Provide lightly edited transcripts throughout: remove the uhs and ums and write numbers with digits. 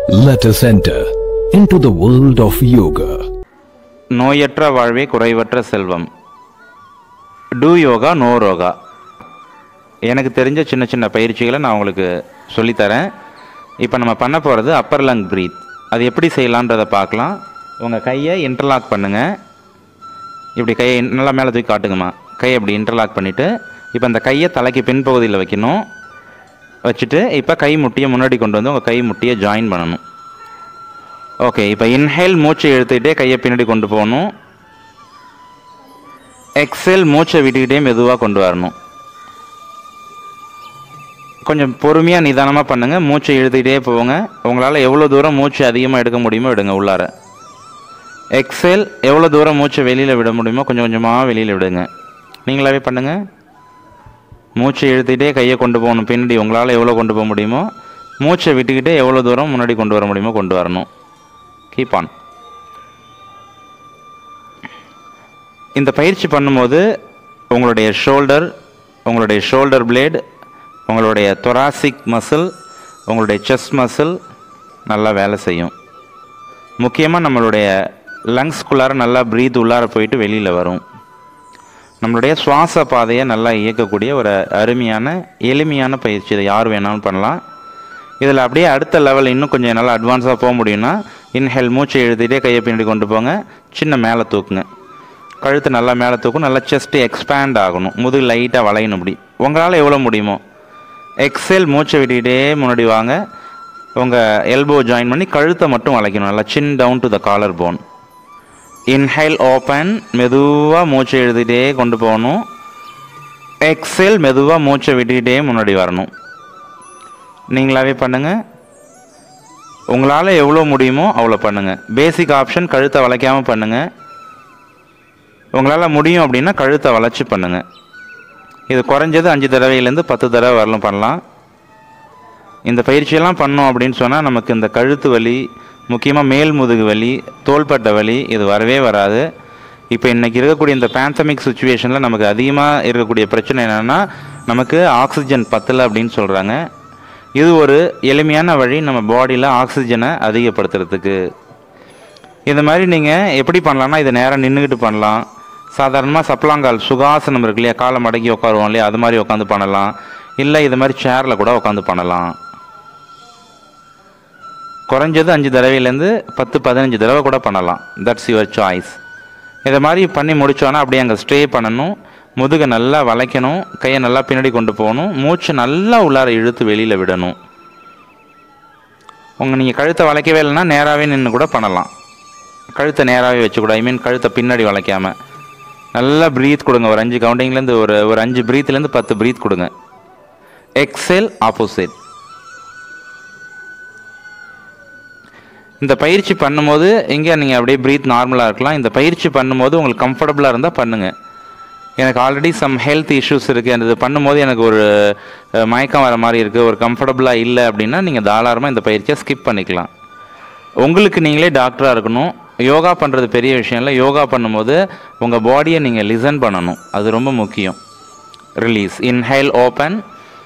Let us enter into the world of yoga. நோயற்ற வாழ்வே குறைவற்ற செல்வம். Do yoga no roga. எனக்கு தெரிஞ்ச சின்ன சின்ன பயிற்சிகளை நான் உங்களுக்கு சொல்லித்தரேன். இப்போ நம்ம பண்ண போகிறது அப்பர் லங் ப்ரீத். அது எப்படி செய்யலான்றதை பார்க்கலாம். உங்கள் கையை இன்டர்லாக் பண்ணுங்கள். இப்படி கையை நல்லா மேலே தூக்கி காட்டுங்கம்மா. கையை இப்படி இன்டர்லாக் பண்ணிவிட்டு இப்போ அந்த கையை தலைக்கு பின்பகுதியில் வைக்கணும். வச்சுட்டு இப்போ கை முட்டியை முன்னாடி கொண்டு வந்து உங்கள் கை முட்டியை ஜாயின் பண்ணணும். ஓகே, இப்போ இன்ஹேல் மூச்சை இழுத்துக்கிட்டே கையை பின்னாடி கொண்டு போகணும். எக்ஸேல் மூச்சை விட்டுக்கிட்டே மெதுவாக கொண்டு வரணும். கொஞ்சம் பொறுமையாக நிதானமாக பண்ணுங்கள். மூச்சை இழுத்துக்கிட்டே போங்க. உங்களால் எவ்வளோ தூரம் மூச்சு அதிகமாக எடுக்க முடியுமோ எடுங்க உள்ளார. எக்ஸேல் எவ்வளோ தூரம் மூச்சை வெளியில் விட முடியுமோ கொஞ்சம் கொஞ்சமாக வெளியில் விடுங்க. நீங்களாவே பண்ணுங்கள். மூச்சை இழுத்துக்கிட்டே கையை கொண்டு போகணும். பின்னாடி உங்களால் எவ்வளோ கொண்டு போக முடியுமோ மூச்சை விட்டுக்கிட்டே எவ்வளோ தூரம் முன்னாடி கொண்டு வர முடியுமோ கொண்டு வரணும். Keep on. இந்த பயிற்சி பண்ணும்போது உங்களுடைய ஷோல்டர் பிளேடு, உங்களுடைய தொராசிக் மசில், உங்களுடைய செஸ்ட் மசில் நல்லா வேலை செய்யும். முக்கியமாக நம்மளுடைய லங்ஸ்குள்ளார நல்லா ப்ரீத் உள்ளார போயிட்டு வெளியில் வரும். நம்மளுடைய சுவாச பாதையை நல்லா இயக்கக்கூடிய ஒரு அருமையான எளிமையான பயிற்சி. இதை யார் வேணாலும் பண்ணலாம். இதில் அப்படியே அடுத்த லெவல் இன்னும் கொஞ்சம் நல்லா அட்வான்ஸாக போக முடியும்னா இன்ஹேல் மூச்சை எழுதிட்டே கையை பின்னாடி கொண்டு போங்க. சின்ன மேலே தூக்குங்க. கழுத்து நல்லா மேலே தூக்கும். நல்லா செஸ்ட்டு எக்ஸ்பேண்ட் ஆகணும். முதுகு லைட்டாக வளையணும். இப்படி உங்களால் எவ்வளோ முடியுமோ. எக்ஸேல் மூச்சை விட்டுக்கிட்டே முன்னாடி வாங்க. உங்கள் எல்போ ஜாயின் பண்ணி கழுத்தை மட்டும் வளைக்கணும். நல்லா chin down to the collarbone. Inhale open, மெதுவாக மூச்சை எழுதிட்டே கொண்டு போகணும். எக்ஸேல் மெதுவாக மூச்சை விட்டுக்கிட்டே முன்னாடி வரணும். நீங்களாவே பண்ணுங்கள். உங்களால் எவ்வளோ முடியுமோ அவ்வளோ பண்ணுங்கள். பேசிக் ஆப்ஷன் கழுத்தை வளைக்காமல் பண்ணுங்கள். உங்களால் முடியும் அப்படின்னா கழுத்தை வளைச்சி பண்ணுங்கள். இது குறைஞ்சது 5 தடவையிலேருந்து 10 தடவை வரலும் பண்ணலாம். இந்த பயிற்சியெல்லாம் பண்ணோம் அப்படின்னு சொன்னால் நமக்கு இந்த கழுத்து வலி, முக்கியமாக மேல் முதுகு வலி, தோள்பட்டை வலி இது வரவே வராது. இப்போ இன்றைக்கி இருக்கக்கூடிய இந்த பேண்டமிக் சுச்சுவேஷனில் நமக்கு அதிகமாக இருக்கக்கூடிய பிரச்சனை என்னென்னா நமக்கு ஆக்சிஜன் பத்தலை அப்படின்னு சொல்கிறாங்க. இது ஒரு எளிமையான வழி நம்ம பாடியில் ஆக்சிஜனை அதிகப்படுத்துறதுக்கு. இந்த மாதிரி நீங்கள் எப்படி பண்ணலான்னா இதை நேராக நின்றுக்கிட்டு பண்ணலாம். சாதாரணமாக சப்ளாங்கால் சுகாசனம் இருக்கு இல்லையா, காலை மடக்கி உட்காருவோம் இல்லையா, அது மாதிரி உட்காந்து பண்ணலாம். இல்லை இது மாதிரி சேரில் கூட உட்காந்து பண்ணலாம். குறைஞ்சது 5 தடவையிலேருந்து 10-15 தடவை கூட பண்ணலாம். That's your choice. இதை மாதிரி பண்ணி முடித்தோன்னா அப்படியே அங்கே ஸ்டே பண்ணணும். முதுகை நல்லா வளைக்கணும். கையை நல்லா பின்னாடி கொண்டு போகணும். மூச்சு நல்லா உள்ளார இழுத்து வெளியில் விடணும். நீங்கள் கழுத்தை வளைக்கவே இல்லைன்னா நேராகவே நின்று கூட பண்ணலாம். கழுத்தை நேராகவே வச்சுக்கூட, கழுத்தை பின்னாடி வளைக்காமல் நல்லா ப்ரீத் கொடுங்க. ஒரு 5 கவுண்டிங்லேருந்து ஒரு 5 ப்ரீத்லேருந்து 10 ப்ரீத் கொடுங்க. Exhale opposite. இந்த பயிற்சி பண்ணும்போது இங்கே நீங்கள் அப்படியே ப்ரீத் நார்மலாக இருக்கலாம். இந்த பயிற்சி பண்ணும்போது உங்களுக்கு கம்ஃபர்டபுளாக இருந்தால் பண்ணுங்கள். எனக்கு ஆல்ரெடி சம் ஹெல்த் இஷ்யூஸ் இருக்குது, அந்த இது பண்ணும்போது எனக்கு ஒரு மயக்கம் வர மாதிரி இருக்குது, ஒரு கம்ஃபர்டபுளாக இல்லை அப்படின்னா நீங்கள் தாராளமாக இந்த பயிற்சியை ஸ்கிப் பண்ணிக்கலாம். உங்களுக்கு நீங்களே டாக்டராக இருக்கணும். யோகா பண்ணுறது பெரிய விஷயம் இல்லை. யோகா பண்ணும்போது உங்கள் பாடியை நீங்கள் லிசன் பண்ணணும். அது ரொம்ப முக்கியம். Release. Inhale open,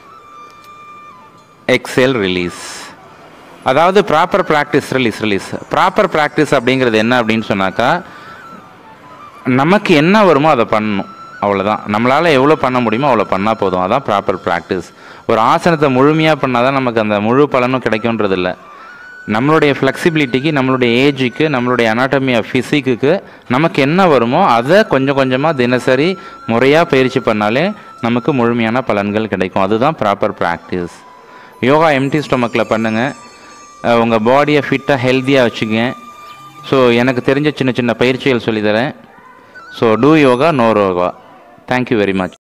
exhale release. அதாவது proper practice, release. Proper practice அப்படிங்கிறது என்ன அப்படின்னு சொன்னாக்கா நமக்கு என்ன வருமோ அதை பண்ணணும். அவ்வளோதான். நம்மளால் எவ்வளோ பண்ண முடியுமோ அவ்வளோ பண்ணால் போதும். அதான் ப்ராப்பர் ப்ராக்டிஸ். ஒரு ஆசனத்தை முழுமையாக பண்ணால் தான் நமக்கு அந்த முழு பலனும் கிடைக்கும்ன்றது இல்லை. நம்மளுடைய ஃப்ளெக்சிபிலிட்டிக்கு, நம்மளுடைய ஏஜுக்கு, நம்மளுடைய அனாட்டமி ஆஃப் ஃபிசிக்குக்கு நமக்கு என்ன வருமோ அதை கொஞ்சம் கொஞ்சமாக தினசரி முறையாக பயிற்சி பண்ணாலே நமக்கு முழுமையான பலன்கள் கிடைக்கும். அதுதான் ப்ராப்பர் ப்ராக்டிஸ். யோகா எம்டி ஸ்டொமக்கில் பண்ணுங்கள். உங்கள் பாடியை ஃபிட்டாக ஹெல்த்தியாக வச்சுக்கங்க. ஸோ எனக்கு தெரிஞ்ச சின்ன சின்ன பயிற்சிகள் சொல்லித்தரேன். So do yoga no roga. Thank you very much.